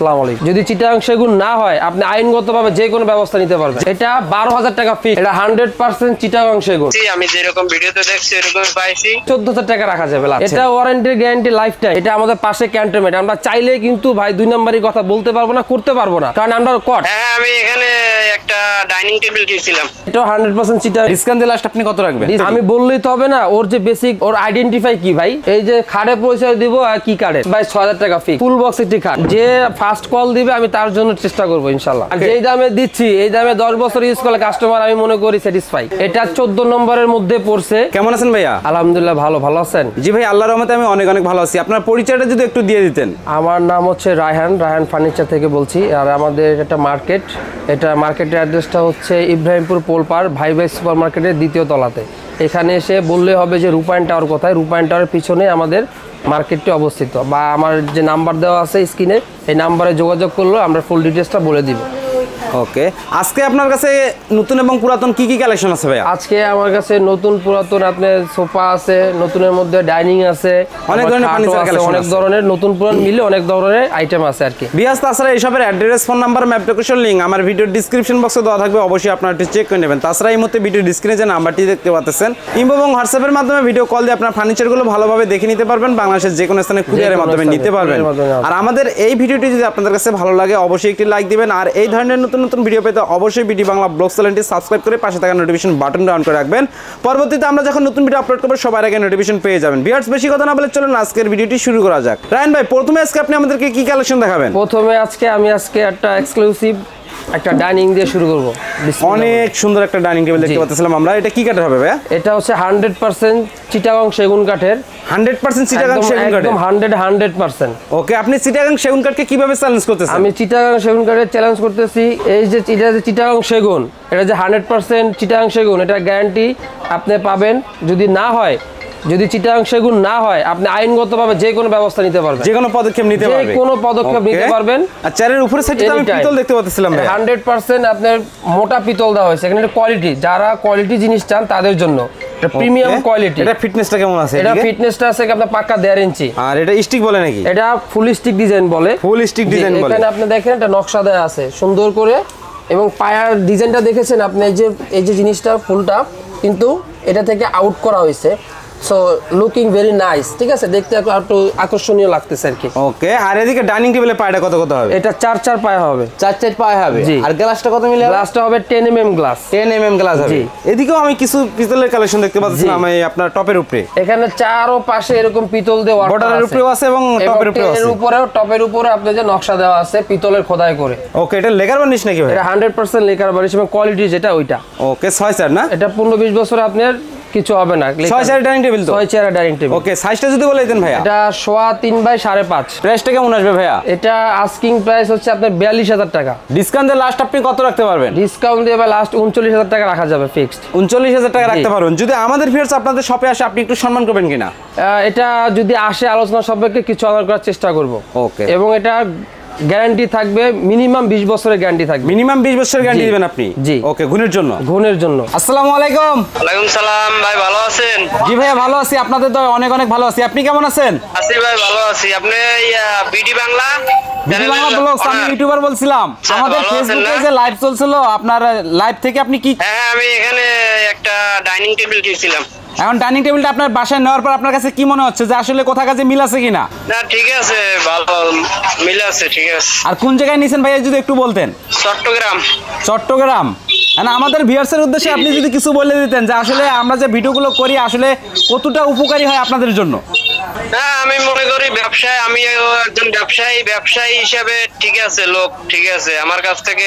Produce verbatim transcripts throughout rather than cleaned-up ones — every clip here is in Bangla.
আসসালামু আলাইকুম। যদি চিটাগাং সেগুন না হয় আপনি আইনগতভাবে যে কোনো ব্যবস্থা নিতে পারবেন। এটা বারো হাজার টাকা ফিক্স। এটা হান্ড্রেড পার্সেন্ট চিটাগাং সেগুন। আমি যেরকম ভিডিওতে দেখছি এরকম পাইছি। চোদ্দ হাজার টাকা রাখা যাবে। এটা ওয়ারেন্টি গ্যারান্টি লাইফ টাইম। এটা আমাদের পাশে ক্যান্টনমেন্ট। আমরা চাইলে কিন্তু ভাই দুই নম্বরই কথা বলতে পারবো না, করতে পারবো না, কারণ আমরা কট। হ্যাঁ, আমি এখানে একটা ডাইনিং টেবিল কিনছিলাম। এটা হান্ড্রেড পার্সেন্ট চিটাগাং। ডিসকাউন্ট দিলে লাস্ট আপনি কত রাখবেন? আমি বললেই তো হবে না, ওর যে বেসিক ওর আইডেন্টিফাই কি ভাই, এই যে খাটে পরিচয় দিব আর কি কার্ডে ভাই ছয় হাজার টাকা ফিক্স। ফুল বক্স একটি খাট। যে ফার্স্ট কল দিবে আমি তার জন্য চেষ্টা করবো ইনশাল্লাহ। যেই দামে দিচ্ছি এই দামে দশ বছর ইউজ করলে কাস্টমার আমি মনে করি স্যাটিসফাই। এটা চোদ্দ নম্বরের মধ্যে পড়ছে। কেমন আছেন ভাইয়া? আলহামদুলিল্লাহ ভালো। ভালো আছেন? জি ভাই, আল্লাহর রহমতে আমি অনেক অনেক ভালো আছি। আপনার পরিচয়টা যদি একটু দিয়ে দিতেন। আমার নাম হচ্ছে রায়হান, রায়হান ফার্নিচার থেকে বলছি। আর আমাদের একটা মার্কেট, এটা মার্কেটের অ্যাড্রেসটা হচ্ছে ইব্রাহিমপুর পোলপার ভাই ভাই সুপার মার্কেটের দ্বিতীয় তলাতে। এখানে এসে বললে হবে যে রূপায়ণ টাওয়ার কোথায়। রূপায়ণ টাওয়ারের পিছনে আমাদের মার্কেটটি অবস্থিত, বা আমার যে নাম্বার দেওয়া আছে স্ক্রিনে এই নাম্বারে যোগাযোগ করলে আমরা ফুল ডিটেলসটা বলে দিব। ওকে, আজকে আপনার কাছে নতুন এবং পুরাতন কি কি কালেকশন আছে ভাই? আজকে আমার কাছে নতুন পুরাতন আপনার সোফা আছে, নতুনের মধ্যে ডাইনিং আছে, অনেক ধরনের ফার্নিচার কালেকশন, অনেক ধরনের নতুন পুরান মিলে অনেক ধরনের আইটেম আছে আর কি। বিয়াস, তাছাড়া এইসবের address, phone number, map location link আমার ভিডিওর ডিসক্রিপশন বক্সে দেওয়া থাকবে, অবশ্যই আপনারা একটু চেক করে নেবেন। তাছাড়া এই মুহূর্তে ভিডিও ডিসক্রিনে যে নাম্বারটি দেখতে পাচ্ছেন ইমো এবং হোয়াটসঅ্যাপের মাধ্যমে ভিডিও কল দিয়ে আপনার ফার্নিচারগুলো ভালোভাবে দেখে নিতে পারবেন। বাংলাদেশের যে কোনো স্থানে কুরিয়ারের মাধ্যমে নিতে পারবেন। আর আমাদের এই ভিডিওটি যদি আপনাদের কাছে ভালো লাগে অবশ্যই একটি লাইক দিবেন। আর এই ধরনের নতুন নতুন ভিডিও পেতে অবশ্যই বিডি বাংলা ব্লগ চ্যানেলটি সাবস্ক্রাইব করে পাশে থাকা নোটিফিকেশন বাটনটা অন করে রাখবেন। পরবর্তীতে আমরা যখন নতুন ভিডিও আপলোড করব সবার আগে নোটিফিকেশন পেয়ে যাবেন। ভিউয়ার্স, বেশি কথা না বলে চলুন আজকের ভিডিওটি শুরু করা যাক। রায়হান ভাই, প্রথমে আজকে আপনি আমাদেরকে কি কালেকশন দেখাবেন? প্রথমে আজকে আমি আজকে একটা এক্সক্লুসিভ একটা ডাইনিং দিয়ে শুরু করব। অনেক সুন্দর একটা ডাইনিং টেবিল দেখতে পাচ্ছিলাম আমরা। এটা কি কাঠের হবে ভাইয়া? এটা হচ্ছে হান্ড্রেড পার্সেন্ট চিটাগাং সেগুন কাঠের। হান্ড্রেড পার্সেন্ট চিটাগাং সেগুন কাঠ, একদম হান্ড্রেড হান্ড্রেড পার্সেন্ট। ওকে, আপনি চিটাগাং সেগুন কাঠকে কিভাবে চ্যালেঞ্জ করতেছেন? আমি চিটাগাং সেগুন কাঠের চ্যালেঞ্জ করতেছি। এই যে এটা যে চিটাগাং সেগুন, এটা যে হান্ড্রেড পার্সেন্ট চিটাগাং সেগুন, এটা গ্যারান্টি আপনি পাবেন। যদি না হয়, যদি চিটাগাং সেগুন না হয় আপনি আইনগতভাবে যে কোনো ব্যবস্থা নিতে পারবেন, যে কোনো পদক্ষেপ নিতে পারবেন, যে কোনো পদক্ষেপ নিতে পারবেন। আর চারের উপরে সাইডে আমি পিতল দেখতে পাচ্ছিলাম ভাই, হান্ড্রেড পার্সেন্ট আপনার মোটা পিতল দেওয়া হয়েছে। এখানে কোয়ালিটি, যারা কোয়ালিটি জিনিস চান তাদের জন্য এটা প্রিমিয়াম কোয়ালিটি। এটা ফিটনেসটা কেমন আছে? এটা ফিটনেসটা আছে আপনার পাক্কা দেড় ইঞ্চি। আর এটা স্টিক বলে নাকি? এটা ফুল স্টিক ডিজাইন বলে। ফুল স্টিক ডিজাইন বলে। এখানে আপনি দেখেন এটা নকশা দেওয়া আছে সুন্দর করে, এবং পায়ার ডিজাইনটা দেখেছেন আপনি, এই যে এই যে জিনিসটা ফুলটা কিন্তু এটা থেকে আউট করা হয়েছে। সো লুকিং ভেরি নাইস, ঠিক আছে, দেখতে একটু আকর্ষণীয় লাগতেছে আর কি। ওকে, আর এদিকে ডাইনিং টেবিলের পায়াটা কত কত হবে? এটা চার চার পায়া হবে। চার চার পায়া হবে। আর গ্লাসটা কত মিলে? গ্লাসটা হবে ten M M glass. Ten M M glass হবে। এদিকেও আমি কিছু পিতলের কালেকশন দেখতে পাচ্ছি আমি আপনার টপের উপরে। এখানে চারও পাশে এরকম পিতল দেওয়া, বর্ডারের উপরেও আছে এবং টপের উপরেও আছে। এর উপরেও টপের উপরে আপনি যে নকশা দেওয়া আছে পিতলের খোদাই করে। ওকে, এটা লেকার বার্নিশ নাকি ভাই? এটা হান্ড্রেড পার্সেন্ট লেকার বার্নিশ এবং কোয়ালিটি যেটা ওইটা। ওকে, ছয় চার না? এটা পনেরো বিশ বছর আপনার কিছু হবে না। ছয় চেয়ার ডাইনিং টেবিল তো? ছয় চেয়ার ডাইনিং টেবিল। ওকে, সাইজটা যদি বলে দিতেন ভাইয়া। এটা সোয়া তিন বাই সাড়ে পাঁচ। প্রাইসটা কেমন আসবে ভাইয়া? এটা আস্কিং প্রাইস হচ্ছে আপনার বিয়াল্লিশ হাজার টাকা। ডিসকাউন্ট দিয়ে লাস্ট আপনি কত রাখতে পারবেন? ডিসকাউন্ট দিয়ে লাস্ট উনচল্লিশ হাজার টাকা রাখা যাবে ফিক্সড। উনচল্লিশ হাজার টাকা রাখতে পারবেন। যদি আমাদের ভিউয়ার্স আপনাদের শপে আসে আপনি একটু সম্মান করবেন কিনা? এটা যদি আসে আলোচনা সাপেক্ষে কিছু অনার করার চেষ্টা করব। ওকে, এবং এটা গ্যারান্টি থাকবে মিনিমাম বিশ বছরের গ্যারান্টি থাকবে। মিনিমাম বিশ বছরের গ্যারান্টি দিবেন আপনি? জি। ওকে, গুণের জন্য? গুণের জন্য। আসসালামু আলাইকুম। ওয়ালাইকুম সালাম ভাই, ভালো আছেন? জি ভাইয়া ভালো আছি, আপনাদের তো অনেক অনেক ভালো আছি। আপনি কেমন আছেন? আছি ভাই, ভালো আছি। আপনি B D Bangla B D Bangla blogs, আমি ইউটিউবার বলছিলাম। আমাদের ফেসবুকে যে লাইভ চলছিল, আপনার লাইভ থেকে আপনি কি? হ্যাঁ, আমি এখানে একটা ডাইনিং টেবিল কিনছিলাম। এখন ডাইনিং টেবিলটা আপনার বাসায় নেওয়ার পর আপনার কাছে কি মনে হচ্ছে যে আসলে কোথা কাছে মিল আছে কিনা? না, ঠিক আছে, ভালো মিল আছে, ঠিক আছে। আর কোন জায়গায় নিছেন ভাইয়া যদি একটু বলতেন? চট্টগ্রাম। চট্টগ্রাম। না, আমাদের ভিউয়ার্সের উদ্দেশ্যে আপনি যদি কিছু বলে দিতেন যে আসলে আমরা যে ভিডিওগুলো করি আসলে কতটা উপকারী হয় আপনাদের জন্য। হ্যাঁ, আমি মনে করি ব্যবসায়, আমি একজন ব্যবসায়ী ব্যবসায়ী হিসাবে ঠিক আছে, লোক ঠিক আছে, আমার কাছ থেকে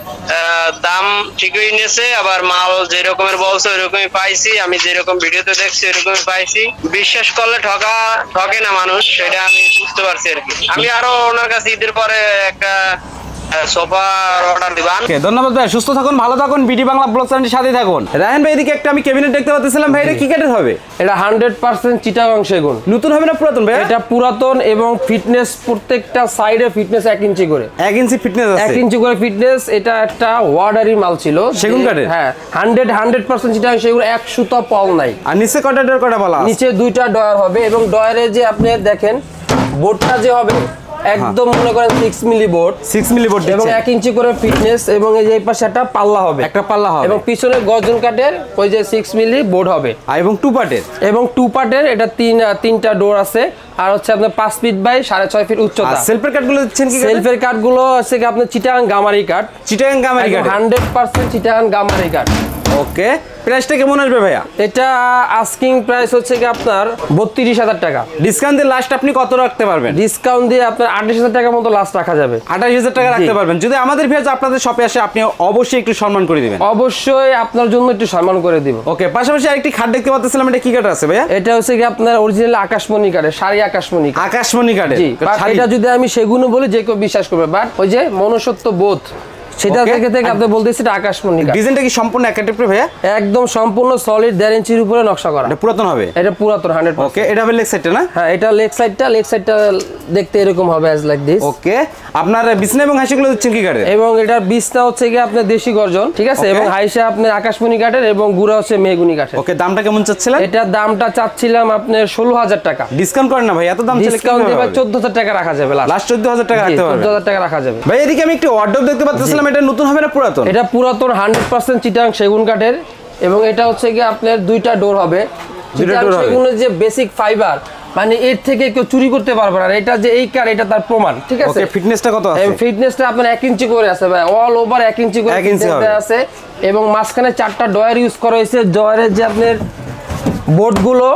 দাম ঠিকই নিয়েছে, আবার মাল যে রকমের বলছে ওই রকমই পাইছি। আমি যেরকম ভিডিওতে দেখছি ওই রকমই পাইছি। বিশ্বাস করলে ঠকা ঠকে না মানুষ, সেটা আমি বুঝতে পারছি আর কি। আমি আরো ওনার কাছে ঈদের পরে একটা সোফার অর্ডার দিবেন। ওকে, ধন্যবাদ ভাই, সুস্থ থাকুন, ভালো থাকুন, বিডি বাংলা ব্লগ চ্যানেলের সাথে থাকুন। রায়হান ভাই, এদিকে একটা আমি ক্যাবিনেট দেখতে পাচ্ছিলাম ভাই, এটা কি কাঠের হবে? এটা হান্ড্রেড পার্সেন্ট চিটাগাং সেগুন। নতুন হবে না পুরাতন ভাই? এটা পুরাতন এবং ফিটনেস প্রত্যেকটা সাইডে ফিটনেস এক ইঞ্চি করে। এক ইঞ্চি ফিটনেস আছে? এক ইঞ্চি করে ফিটনেস। এটা একটা ওয়ার্ডারি মাল ছিল সেগুন কাঠের। হ্যাঁ, হান্ড্রেড হান্ড্রেড পার্সেন্ট চিটাগাং সেগুন, এক সুতা পল নাই। আর নিচে কটা ডয়ার কটা বলা? নিচে দুইটা ডয়ার হবে, এবং ডয়ারে যে আপনি দেখেন বোর্ডটা যে হবে একদম মনে করেন six milli board six milli board এবং এক ইঞ্চি করে ফিটনেস এবং এই যে এই পাশে একটা পাল্লা হবে, একটা পাল্লা হবে এবং পিছনে গর্জন কাঠের ওই যে সিক্স মিলি বোর্ড হবে এবং টু পার্টের এবং টু পার্টের এটা তিন তিনটা ডোর আছে আর হচ্ছে আপনার পাঁচ ফিট বাই সাড়ে ছয় ফিট উচ্চতা। সেলফের কাঠগুলো দিচ্ছেন কি? সেলফের কাঠগুলো হচ্ছে কি আপনার চিটাগাং গামারি কাঠ, চিটাগাং গামারি কাঠ হান্ড্রেড পার্সেন্ট চিটাগাং গামারি কাঠ। ওকে, প্রাইসটা কেমন আসবে ভাইয়া? এটা আস্কিং প্রাইস হচ্ছে কি আপনার বত্রিশ হাজার টাকা। ডিসকাউন্ট দিয়ে লাস্ট আপনি কত রাখতে পারবেন? ডিসকাউন্ট দিয়ে আপনার আঠাশ হাজার টাকার মতো লাস্ট রাখা যাবে। আঠাশ হাজার টাকা রাখতে পারবেন। যদি আমাদের ভিউয়ার্স আপনাদের শপে আসে আপনি অবশ্যই একটু সম্মান করে দিবেন। অবশ্যই আপনার জন্য একটু সম্মান করে দিব। ওকে, পাশাপাশি আরেকটি খাট দেখতে পাচ্ছিলাম, এটা কি কাঠ আছে ভাইয়া? এটা হচ্ছে কি আপনার অরিজিনাল আকাশমণি কাঠের, সারি আকাশমণি কাঠ। আকাশমণি কাঠের। জি, এটা যদি আমি সেগুনো বলি যে কেউ বিশ্বাস করবে, বাট ওই যে মনুষ্যত্ব বোধ সেটা থেকে থেকে আপনি বলতেছি এটা আকাশমণি কাঠ। ডিজাইনটা কি সম্পূর্ণ একাটিভ ভাইয়া? একদম সম্পূর্ণ সলিড দেড় ইঞ্চির উপরে নকশা করা। এটা পুরাতন হবে? এটা পুরাতন হান্ড্রেড। ওকে, এটা হবে লেগ সাইডটা না? হ্যাঁ, এটা লেগ সাইডটা, লেগ সাইডটা দেখতে এরকম হবে অ্যাজ লাইক দিস। ওকে, আপনার বিছনা এবং হাঁসিগুলো দিচ্ছেন কি কাঠের? এবং এটার বিছনা হচ্ছে কি আপনার দেশি গর্জন, ঠিক আছে, এবং হাইসা আপনার আকাশমণি কাঠের এবং গুড়া হচ্ছে মেহগুনি কাঠের। ওকে, দামটা কেমন চাচ্ছিলেন? এটার দামটা চাচ্ছিলাম আপনার ষোলো হাজার টাকা। ডিসকাউন্ট করেন না ভাই? এত দাম চাইলে ডিসকাউন্ট দিবে চোদ্দ হাজার টাকা রাখা যাবে। লাস্ট চোদ্দ হাজার টাকা রাখতে পারবেন? চোদ্দ হাজার টাকা রাখা যাবে। ভাই এদিকে আমি একটি ওয়ার্ডরোব দেখতে পাচ্ছিলাম, এটা নতুন হবে না পুরাতন? এটা পুরাতন হান্ড্রেড পার্সেন্ট চিটাগাং সেগুন কাঠের এবং এটা হচ্ছে কি আপনার দুইটা ডোর হবে। চিটাগাং সেগুনের যে বেসিক ফাইবার, মানে এর থেকে কেউ চুরি করতে পারবে না। এটা যে এই কার, এটা তার প্রমাণ, ঠিক আছে। ওকে, ফিটনেসটা কত আছে? ফিটনেসটা আপনার এক ইঞ্চি করে আছে ভাই, অল ওভার এক ইঞ্চি করে আছে এবং মাঝখানে চারটা ডয়ার ইউজ করা হয়েছে। ডয়ারের যে আপনার বোর্ডগুলো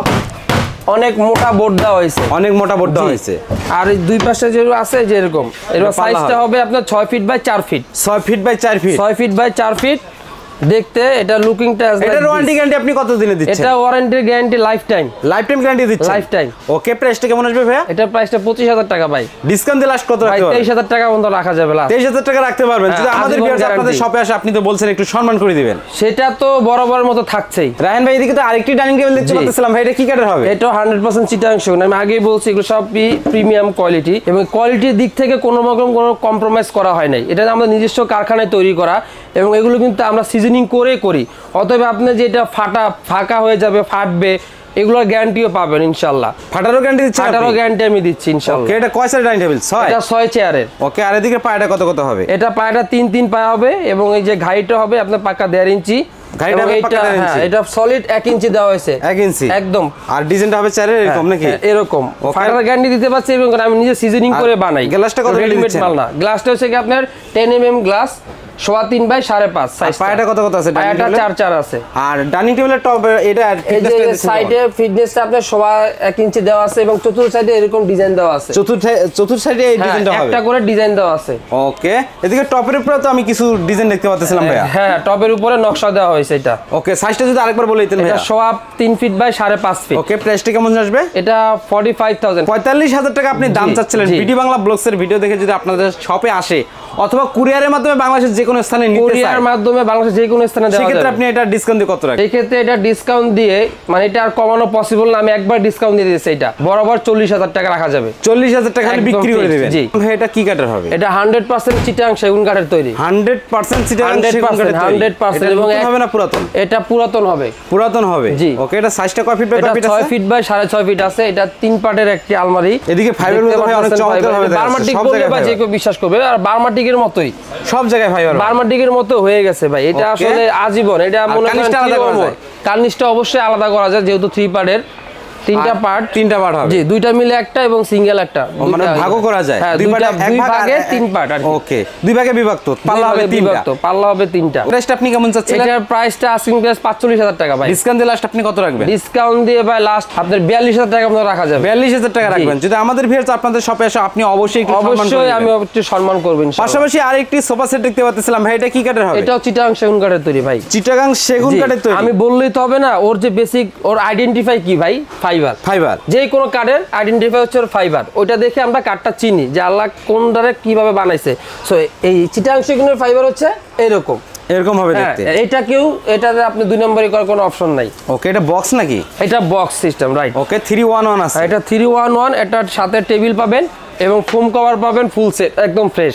অনেক মোটা বোর্ড দেওয়া হয়েছে, অনেক মোটা বোর্ড দেওয়া হয়েছে। আর এই দুই পাশে যেগুলো আছে যে এরকম, এর সাইজটা হবে আপনার ছয় ফিট বাই চার ফিট। ছয় ফিট বাই চার ফিট ছয় ফিট বাই চার ফিট দেখতে। এটা লুকিংটা এটার ওয়ারেন্টি গ্যারান্টি আপনি কত দিনে দিচ্ছেন? এটা warranty guarantee lifetime. Lifetime guarantee দিচ্ছেন? Lifetime. ওকে, প্রাইসটা কেমন আসবে ভাইয়া? এটা প্রাইসটা পঁচিশ হাজার টাকা ভাই। ডিসকাউন্ট দিয়ে লাস্ট কত রাখতে পারবেন? তেইশ হাজার টাকা মতো রাখা যাবে লাস্ট। তেইশ হাজার টাকা রাখতে পারবেন। যদি আমাদের ভিউয়ার্স আপনাদের শপে আসে আপনি তো বলছেন একটু সম্মান করে দিবেন। সেটা তো বরাবরের মতো থাকছেই। রায়হান ভাই এদিকে তো আরেকটি ডাইনিং টেবিল দেখতে পাচ্ছিলাম ভাই, এটা কি কাঠের হবে? এটা হান্ড্রেড পার্সেন্ট চিটাগাং সেগুন। আমি আগেই বলছি এগুলো সব প্রিমিয়াম কোয়ালিটি এবং কোয়ালিটির দিক থেকে কোনো রকম কোনো কম্প্রোমাইজ করা হয় নাই। এটা আমাদের নিজস্ব কারখানায় তৈরি করা এবং এগুলো কিন্তু আমরা সিজনিং করে করি। অতএব আপনি যেটা ফাটা ফাঁকা হয়ে যাবে, ফাটবে, এগুলোর গ্যারান্টিও পাবেন ইনশাআল্লাহ। ফাটারও গ্যারান্টি দিচ্ছেন? ফাটারও গ্যারান্টি আমি দিচ্ছি ইনশাআল্লাহ। ওকে, এটা কয় চেয়ার ডাইনিং টেবিল? ছয়। এটা ছয় চেয়ারের। ওকে, আর এদিকে পায়াটা কত কত হবে? এটা পায়াটা তিন তিন পায়া হবে এবং এই যে ঘাইটা হবে আপনার পাকা দেড় ইঞ্চি। ঘাইটা হবে পাকা দেড় ইঞ্চি? এটা সলিড এক ইঞ্চি দেওয়া হয়েছে। এক ইঞ্চি একদম। আর ডিজাইনটা হবে চেয়ারের এরকম নাকি? এরকম। ফাটার গ্যারান্টি দিতে পারছি এবং আমি নিজে সিজনিং করে বানাই। গ্লাসটা কত রেডিমেড মাল না। গ্লাসটা হচ্ছে কি আপনার টেন এম এম গ্লাস, সোয়া তিন বাই সাড়ে পাঁচ সাইজ। পায়াটা কত কত আছে? পায়াটা চার চার আছে। আর ডাইনিং টেবিলের টপ এটা এই যে সাইডে ফিটনেসটা আপনার সোয়া এক ইঞ্চি দেওয়া আছে এবং চতুর্থ সাইডে এরকম ডিজাইন দেওয়া আছে। চতুর্থ চতুর্থ সাইডে এই ডিজাইনটা হবে, একটা করে ডিজাইন দেওয়া আছে। ওকে, এদিকে টপের উপরে তো আমি কিছু ডিজাইন দেখতে পাচ্ছিলাম ভাইয়া। হ্যাঁ, টপের উপরে নকশা দেওয়া হয়েছে এটা। ওকে, সাইজটা যদি আরেকবার বলে দিতেন ভাইয়া। এটা সোয়া তিন ফিট বাই সাড়ে পাঁচ ফিট। ওকে, প্রাইসটা কেমন আসবে? এটা ফর্টি ফাইভ থাউজেন্ড। পঁয়তাল্লিশ হাজার টাকা আপনি দাম চাচ্ছিলেন। বিডি বাংলা ব্লগসের ভিডিও দেখে যদি আপনাদের শপে আসে অথবা কুরিয়ারের মাধ্যমে বাংলাদেশের যে কোনো স্থানে নিতে চায়, কুরিয়ারের মাধ্যমে বাংলাদেশের যে কোনো স্থানে দেওয়া যাবে। সেক্ষেত্রে আপনি এটা ডিসকাউন্ট দিয়ে কত রাখবেন? এই ক্ষেত্রে এটা ডিসকাউন্ট দিয়ে মানে এটা আর কমানো পসিবল না। আমি একবার ডিসকাউন্ট দিয়ে দিয়েছি, এটা বরাবর চল্লিশ হাজার টাকা রাখা যাবে। চল্লিশ হাজার টাকা বিক্রি করে দেবেন? জি। এটা কি কাঠের হবে? এটা হান্ড্রেড পার্সেন্ট চিটাগাং সেগুন কাঠের তৈরি। হান্ড্রেড পার্সেন্ট চিটাগাং সেগুন কাঠের তৈরি? Hundred percent. এবং হবে না পুরাতন? এটা পুরাতন হবে। পুরাতন হবে? জি। ওকে, এটা সাইজটা কয় ফিট বাই কয় ফিট আছে? ছয় ফিট বাই সাড়ে ছয় ফিট আছে। এটা তিন পার্টের একটি আলমারি। এদিকে ফাইবার মতো ভাই অনেক চমৎকার হবে। বার্মাটিক বললে ভাই যে কেউ বিশ্বাস করবে। আর বার্মাটিকের মতোই সব জায়গায় ফাইবার, বার্মাটিকের মতো হয়ে গেছে ভাই। এটা আসলে আজীবন। এটা মনে করেন কার্নিশটা অবশ্যই আলাদা করা যায় যেহেতু থ্রি পার্টের তিনটা পার্ট। তিনটা পার্ট হবে? জি, দুইটা মিলে একটা এবং সিঙ্গেল একটা, মানে ভাগও করা যায়। হ্যাঁ, দুই ভাগে তিন পার্ট আর কি। ওকে, দুই ভাগে বিভক্ত। পাল্লা হবে তিনটা। পাল্লা হবে তিনটা। প্রাইসটা আপনি কেমন চাচ্ছেন? এটার প্রাইসটা আস্কিং প্রাইস পাঁচচল্লিশ হাজার টাকা ভাই। ডিসকাউন্ট দিয়ে লাস্ট আপনি কত রাখবেন? ডিসকাউন্ট দিয়ে ভাই লাস্ট আপনাদের বিয়াল্লিশ হাজার টাকা মতো রাখা যাবে। বিয়াল্লিশ হাজার টাকা রাখবেন। যদি আমাদের ভিউয়ার্স আপনাদের শপে আসে আপনি অবশ্যই একটু সম্মান করবেন। অবশ্যই আমি একটু সম্মান করব ইনশাআল্লাহ। পাশাপাশি আরেকটি সোফা সেট দেখতে পাচ্ছিলাম ভাই, এটা কি কাঠের হবে? এটাও চিটাগাং সেগুন কাঠের তৈরি ভাই। চিটাগাং সেগুন কাঠের তৈরি? আমি বললেই তো হবে না, ওর যে বেসিক ওর আইডেন্টিফাই কি ভাই? ফাইবার। ফাইবার যে কোনো কাঠের আইডেন্টিফাই হচ্ছে ওর ফাইবার। ওইটা দেখে আমরা কাঠটা চিনি যে আল্লাহ কোনটারে কিভাবে বানাইছে। সো এই চিটাগাং সেগুনের ফাইবার হচ্ছে এরকম এরকম হবে দেখতে। এটা কেউ এটাতে আপনি দুই নম্বরই করার কোনো অপশন নাই। ওকে, এটা বক্স নাকি? এটা box system, right. Okay, three one one আছে? এটা থ্রি ওয়ান ওয়ান। এটার সাথে টেবিল পাবেন এবং ফোম কভার পাবেন ফুল সেট, একদম ফ্রেশ।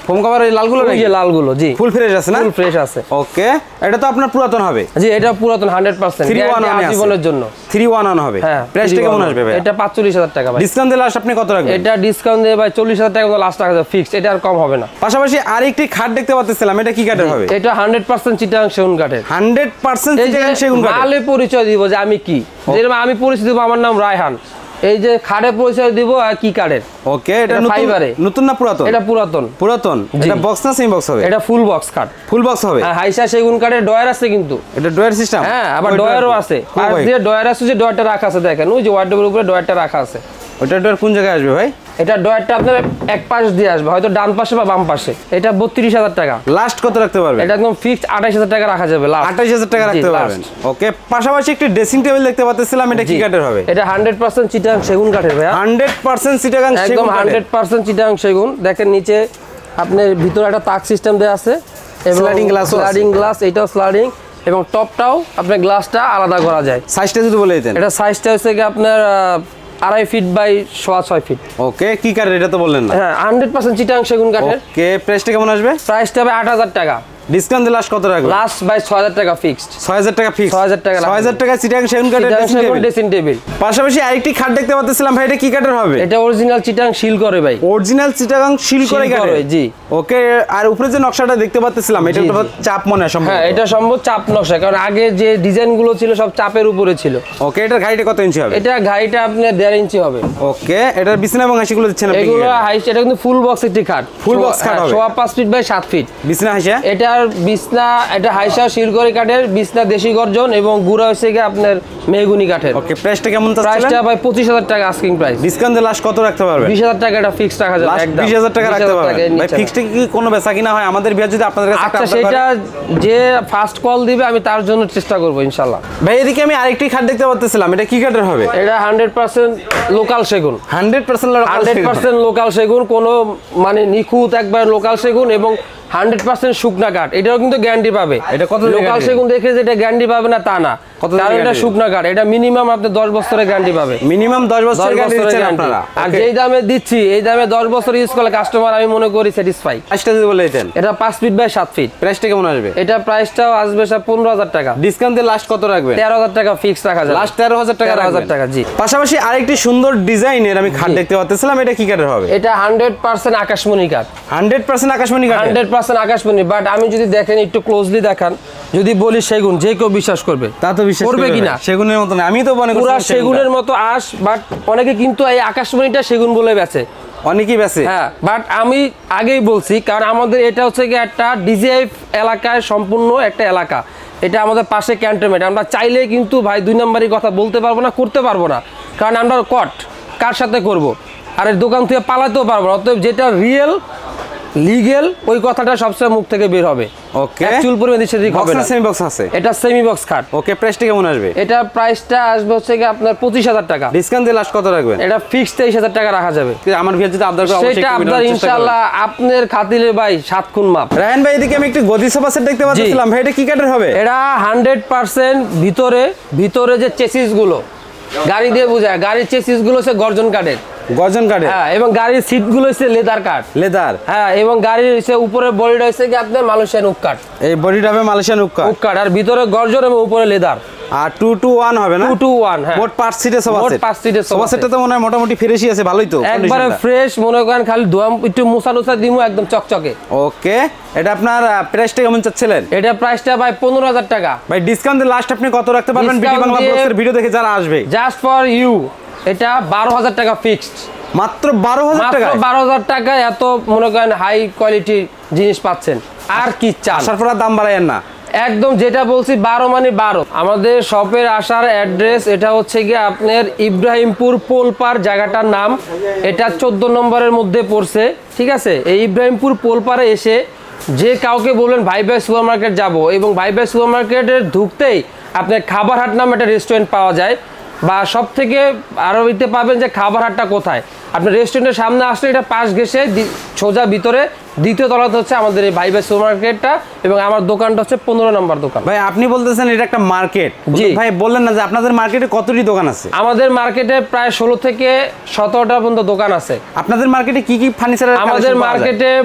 ফোম কভার এই লালগুলো এই যে লালগুলো, জি ফুল ফ্রেশ আছে না? ফুল ফ্রেশ আছে। ওকে, এটা তো আপনার পুরাতন হবে? জি, এটা পুরাতন হান্ড্রেড পার্সেন্ট জীবনের জন্য থ্রি ওয়ান ওয়ান হবে। হ্যাঁ, প্রাইসটা কেমন আসবে ভাই? এটা পাঁচচল্লিশ হাজার টাকা ভাই। ডিসকাউন্ট দিলে লাস্ট আপনি কত রাখবেন? এটা ডিসকাউন্ট দিয়ে ভাই চল্লিশ হাজার টাকা লাস্ট রাখা যাবে ফিক্সড, এটা আর কম হবে না। পাশাপাশি আরেকটি খাট দেখতে পাচ্ছিলাম, এটা কি কাঠের হবে? এটা হান্ড্রেড পার্সেন্ট চিটাং সেগুন কাঠের। হান্ড্রেড পার্সেন্ট চিটাং সেগুন কাঠ। ভালো পরিচয় দিব যে আমি কি, যেরকম আমি পরিচয় দিব আমার নাম রায়হান, এই যে খাড়ে পরিচয় দিব আর কি কাঠের। ওকে, এটা ফাইবারে নতুন না পুরাতন? এটা পুরাতন। পুরাতন। এটা বক্স না সেমি বক্স হবে? এটা ফুল বক্স কাঠ। ফুল বক্স হবে। হ্যাঁ, হাইসা সেগুন কাঠের ডয়ার আছে কিন্তু। এটা ডয়ার সিস্টেম? হ্যাঁ, আবার ডয়ারও আছে। পাশ দিয়ে ডয়ার আছে, যে ডয়ারটা রাখা আছে দেখেন, ওই যে ওয়ার্ডরোবের উপরে ডয়ারটা রাখা আছে। ওটা ডয়ার কোন জায়গায় আসবে ভাই? এটা ডয়ারটা আপনার এক পাশ দিয়ে আসবে, হয়তো ডান পাশে বা বাম পাশে। এটা বত্রিশ হাজার টাকা। লাস্ট কত রাখতে পারবে? এটা একদম ফিক্সড আঠাশ হাজার টাকা রাখা যাবে। আঠাশ হাজার টাকা রাখতে পারবেন। ওকে, পাশাপাশি একটি ড্রেসিং টেবিল দেখতে পাচ্ছিলাম, এটা কি কাঠের হবে? এটা হান্ড্রেড পার্সেন্ট চিটাং সেগুন কাঠের ভাই। হান্ড্রেড পার্সেন্ট চিটাং সেগুন, একদম হান্ড্রেড পার্সেন্ট চিটাং সেগুন। দেখেন নিচে আপনার ভিতরে একটা তাক সিস্টেম দেওয়া আছে, স্লাইডিং গ্লাস, স্লাইডিং গ্লাস, এটাও স্লাইডিং, এবং টপটাও আপনার গ্লাসটা আলাদা করা যায়। সাইজটা যদি বলে দিতেন। এটা সাইজটা হচ্ছে কি আপনার আড়াই ফিট বাই সোয়া ছয় ফিট। ওকে, কি কাঠের এটা তো বললেন না? হ্যাঁ, হান্ড্রেড পার্সেন্ট চিটাং সেগুন কাঠের। ওকে, প্রাইসটা কেমন আসবে? প্রাইসটা হবে আট হাজার টাকা। ডিসকাউন্ট দিলে লাস্ট কত রাখবেন? লাস্ট বাই ছয় হাজার টাকা ফিক্সড। ছয় হাজার টাকা ফিক্সড। ছয় হাজার টাকা ছয় হাজার টাকা চিটাং সেগুন কাঠের ড্রেসিং টেবিল। পাশাপাশি আরেকটি খাট দেখতে পাচ্ছিলাম ভাই, এটা কি কাঠের হবে? এটা অরিজিনাল চিটাং শিল করে ভাই। অরিজিনাল চিটাং শিল করে কাঠের? জি। ওকে, আর উপরে যে নকশাটা দেখতে পাচ্ছিলাম, এটা তো চাপ মনে হয় সম্ভবত? হ্যাঁ, এটা সম্ভব চাপ নকশা, কারণ আগে যে ডিজাইন গুলো ছিল সব চাপের উপরে ছিল। ওকে, এটার ঘাইটা কত ইঞ্চি হবে? এটা ঘাইটা আপনার দেড় ইঞ্চি হবে। ওকে, এটার বিছানা এবং হাসিগুলো দিচ্ছেন আপনি? এগুলো হাইস, এটা কিন্তু ফুল বক্স একটি খাট। ফুল বক্স খাট হবে, সোয়া পাঁচ ফিট বাই সাত ফিট। বিছানা হাইসা? এটার বিছনা, এটা হাইসা শিলকড়ি কাঠের, বিছনা দেশি গর্জন, এবং গুড়া হচ্ছে কি আপনার মেহগুনি কাঠের। ওকে, প্রাইসটা কেমন? প্রাইসটা ভাই পঁচিশ হাজার টাকা আস্কিং প্রাইস। ডিসকাউন্ট দিলে লাস্ট কত রাখতে পারবে? বিশ হাজার টাকা এটা ফিক্সড রাখা যাবে। একদম বিশ হাজার টাকা রাখতে পারবে ভাই। ফিক্সড কি কোনো বেচা কিনা হয় আমাদের বিয়ার যদি আপনাদের কাছে? আচ্ছা, সেটা যে ফার্স্ট কল দিবে আমি তার জন্য চেষ্টা করব ইনশাআল্লাহ। ভাই এদিকে আমি আরেকটি খাট দেখতে পাচ্ছিলাম, এটা কি কাঠের হবে? এটা হান্ড্রেড পার্সেন্ট লোকাল সেগুন। Hundred percent hundred percent local সেগুন, কোনো মানে নিখুঁত একবার লোকাল সেগুন, এবং হান্ড্রেড পার্সেন্ট শুকনা কাঠ। এটাও কিন্তু গ্যারান্টি পাবে। এটা কত? লোকাল সেগুন দেখে যে এটা গ্যারান্টি পাবে না তা না, কারণ এটা শুকনা কাঠ। এটা মিনিমাম আপনি দশ বছরের গ্যারান্টি পাবে। মিনিমাম দশ বছরের গ্যারান্টি দিচ্ছেন আপনারা। আর যেই দামে দিচ্ছি, এই দামে দশ বছর ইউজ করলে কাস্টমার আমি মনে করি স্যাটিসফাই। প্রাইসটা যদি বলে দিতেন? এটা পাঁচ ফিট বাই সাত ফিট। প্রাইসটা কেমন আসবে? এটা প্রাইসটাও আসবে সব পনেরো হাজার টাকা। ডিসকাউন্ট দিয়ে লাস্ট কত রাখবেন? তেরো হাজার টাকা ফিক্স রাখা যাবে। লাস্ট তেরো হাজার টাকা হাজার টাকা জি। পাশাপাশি আরেকটি সুন্দর ডিজাইনের আমি খাট দেখতে পাচ্ছিলাম, এটা কি কাঠের হবে? এটা হান্ড্রেড পার্সেন্ট আকাশমণি কাঠ। হান্ড্রেড পার্সেন্ট আকাশমণি কাঠ? হান্ড্রেড পার্সেন্ট আকাশমণি। বাট আমি যদি দেখেন একটু ক্লোজলি দেখান, যদি বলি সেগুন, যে কেউ বিশ্বাস করবে? তা তো বিশ্বাস করবে কিনা? সেগুনের মতো না, আমি তো মনে করি পুরো সেগুনের মতো আস, বাট অনেকে কিন্তু এই আকাশমণিটা সেগুন বলে বেচে, অনেকেই বেচে। হ্যাঁ, বাট আমি আগেই বলছি, কারণ আমাদের এটা হচ্ছে কি একটা ডিজিএফ এলাকায় সম্পূর্ণ একটা এলাকা। এটা আমাদের পাশে ক্যান্টনমেন্ট। আমরা চাইলে কিন্তু ভাই দুই নম্বরই কথা বলতে পারবো না, করতে পারবো না, কারণ আমরা কট কার সাথে করব, আর এই দোকান থেকে পালাতেও পারবো না। অতএব যেটা রিয়েল লিগ্যাল ওই কথাটা সবসময় মুখ থেকে বের হবে। ওকে, চুল পরিমাণ দিচ্ছে দিক হবে না। সেমি বক্স আছে? এটা সেমি বক্স খাট। ওকে, প্রাইসটা কেমন আসবে? এটা প্রাইসটা আসবে হচ্ছে কি আপনার পঁচিশ হাজার টাকা। ডিসকাউন্ট দিয়ে লাস্ট কত রাখবেন? এটা ফিক্সড তেইশ হাজার টাকা রাখা যাবে। আমার ভিডিও যদি আপনাদের অবশ্যই সেটা আপনার ইনশাআল্লাহ আপনার খাতিরে ভাই সাত খুন মাপ। রায়হান ভাই এদিকে আমি একটু গদি সোফা সেট দেখতে পাচ্ছিলাম, ভাই এটা কি কাঠের হবে? এটা হান্ড্রেড পার্সেন্ট ভিতরে ভিতরে যে চেসিস গুলো গাড়ি দিয়ে বোঝায়, গাড়ির চেসিস গুলো হচ্ছে গর্জন কাঠের। গর্জন কাঠের? হ্যাঁ, এবং গাড়ির সিট গুলো হচ্ছে লেদার কাঠ। লেদার? হ্যাঁ, এবং গাড়ির হচ্ছে উপরে বডিটা হচ্ছে কি আপনার মালয়েশিয়ান উক কাঠ। এই বডিটা হবে মালয়েশিয়ান উক কাঠ। উক কাঠ, আর ভিতরে গর্জন এবং উপরে লেদার। আর টু টু ওয়ান হবে না? টু টু ওয়ান, হ্যাঁ। মোট পাঁচ সিটের সোফা সেট। মোট পাঁচ সিটের সোফা সেটটা তো মনে হয় মোটামুটি ফ্রেশই আছে, ভালোই তো একবারে ফ্রেশ, মনে করেন খালি ধোয়া একটু মুছা টুসা দিমু, একদম চকচকে। ওকে, এটা আপনার প্রাইসটা কেমন চাচ্ছিলেন? এটা প্রাইসটা ভাই পনেরো হাজার টাকা। ভাই ডিসকাউন্ট দিয়ে লাস্ট আপনি কত রাখতে পারবেন বিডি বাংলা ব্লগসের ভিডিও দেখে যারা আসবে? জাস্ট ফর ইউ এটা বারো হাজার টাকা ফিক্সড। মাত্র বারো হাজার টাকা? বারো হাজার টাকায় এত মনে করেন হাই কোয়ালিটি জিনিস পাচ্ছেন, আর কি চান? আসার পর দাম বাড়ায়েন না? একদম যেটা বলছি বারো মানে বারো। আমাদের শপের আসার অ্যাড্রেস এটা হচ্ছে গিয়ে আপনার ইব্রাহিমপুর পোলপার জায়গাটার নাম। এটা চোদ্দ নম্বরের মধ্যে পড়ছে, ঠিক আছে? এই ইব্রাহিমপুর পোলপারে এসে যে কাউকে বলবেন ভাই ভাই সুপার মার্কেট যাবো, এবং ভাই ভাই সুপার মার্কেটের ঢুকতেই আপনার খাবার হাট নামে একটা রেস্টুরেন্ট পাওয়া যায়, বা সব থেকে আরও দিতে পাবেন যে খাবার হাটটা কোথায়। আপনার রেস্টুরেন্টের সামনে আসলে এটা পাশ ঘেসে সোজা ভিতরে দ্বিতীয় তলাতে হচ্ছে আমাদের এই ভাই ভাই সুপার মার্কেটটা, এবং আমার দোকানটা হচ্ছে পনেরো নম্বর দোকান। ভাই আপনি বলতেছেন এটা একটা মার্কেট? জি ভাই, বললেন না যে আপনাদের মার্কেটে কতটি দোকান আছে? আমাদের মার্কেটে প্রায় ষোলো থেকে সতেরোটা পর্যন্ত দোকান আছে। আপনাদের মার্কেটে কি কি ফার্নিচার? আমাদের মার্কেটে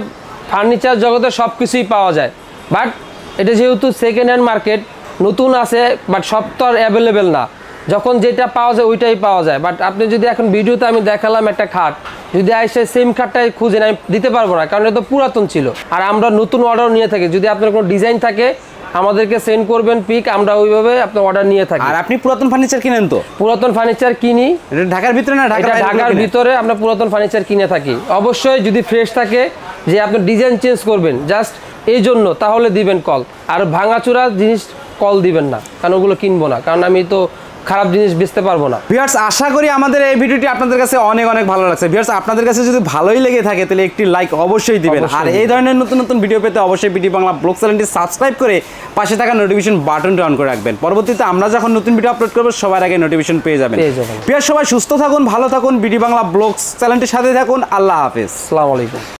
ফার্নিচার জগতে সব কিছুই পাওয়া যায়, বাট এটা যেহেতু সেকেন্ড হ্যান্ড মার্কেট, নতুন আছে, বাট সব তো আর অ্যাভেলেবেল না। যখন যেটা পাওয়া যায় ওইটাই পাওয়া যায়। বাট আপনি যদি এখন ভিডিওতে আমি দেখালাম একটা খাট, যদি এসে সেম খাটটাই খুঁজেন, আমি দিতে পারবো না, কারণ এটা তো পুরাতন ছিল। আর আমরা নতুন অর্ডার নিয়ে থাকি, যদি আপনার কোনো ডিজাইন থাকে আমাদেরকে সেন্ড করবেন পিক, আমরা ওইভাবে আপনার অর্ডার নিয়ে থাকি। আর আপনি পুরাতন ফার্নিচার কিনেন তো? পুরাতন ফার্নিচার কিনি। এটা ঢাকার ভিতরে না ঢাকা বাইরে? ঢাকার ভিতরে আমরা পুরাতন ফার্নিচার কিনে থাকি। অবশ্যই যদি ফ্রেশ থাকে, যে আপনি ডিজাইন চেঞ্জ করবেন জাস্ট এই জন্য, তাহলে দিবেন কল। আর ভাঙাচোরা জিনিস কল দিবেন না, কারণ ওগুলো কিনবো না, কারণ আমি তো খারাপ জিনিস বেচতে পারবো না। ভিউয়ার্স, আশা করি আমাদের এই ভিডিওটি আপনাদের কাছে অনেক অনেক ভালো লাগছে। ভিউয়ার্স, আপনাদের কাছে যদি ভালোই লেগে থাকে তাহলে একটি লাইক অবশ্যই দিবেন। আর এই ধরনের নতুন নতুন ভিডিও পেতে অবশ্যই বিডি বাংলা ব্লগ চ্যানেলটি সাবস্ক্রাইব করে পাশে থাকা নোটিফিকেশন বাটনটি অন করে রাখবেন। পরবর্তীতে আমরা যখন নতুন ভিডিও আপলোড করব সবার আগে নোটিফিকেশন পেয়ে যাবেন। ভিউয়ার্স, সবাই সুস্থ থাকুন, ভালো থাকুন, বিডি বাংলা ব্লগ চ্যানেলটির সাথে থাকুন। আল্লাহ হাফেজ। আসসালামু আলাইকুম।